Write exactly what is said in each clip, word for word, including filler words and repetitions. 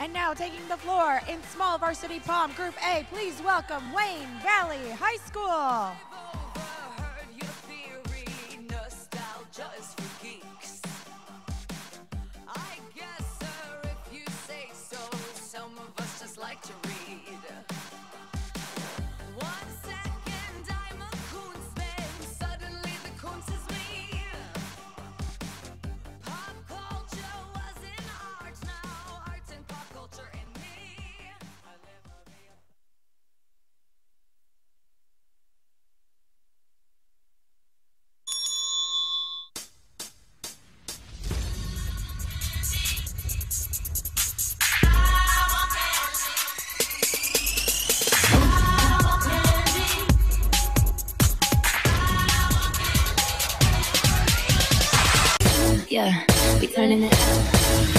And now taking the floor in small varsity pom Group A, please welcome Wayne Valley High School. Yeah, we turning it up.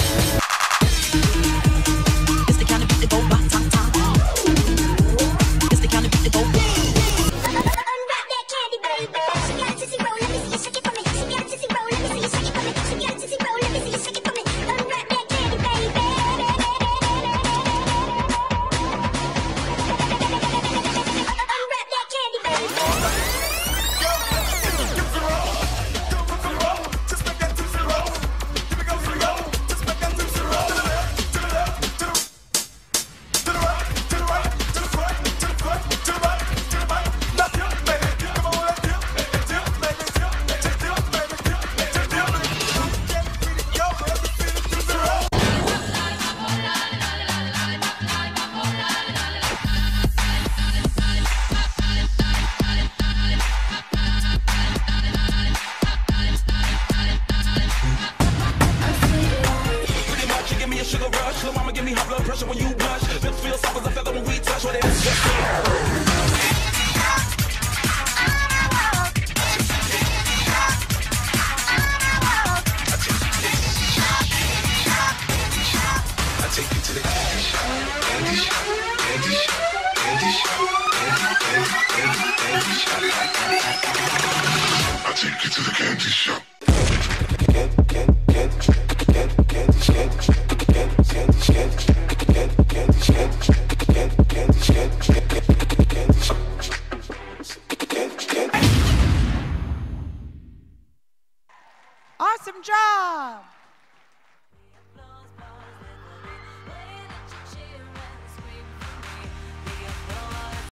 It's the kind of beat that go rock, top, top. It's the kind of beat that go. Unwrap that candy, baby. She got a tissy roll, let me see you shake it for me. She got a tissy roll, let me see you shake it for me. She got a tissy roll, let me see you shake it for me. Unwrap that candy, baby. Unwrap that candy, baby. Sugar rush, little mama give me high blood pressure when you blush. Lips feel soft as a feather when we touch. What it is, just I take you to the candy shop, candy shop, candy shop, candy shop, candy, candy, candy, candy shop. I take you to the candy shop. Candy, candy, candy, candy, candy, candy. Awesome job!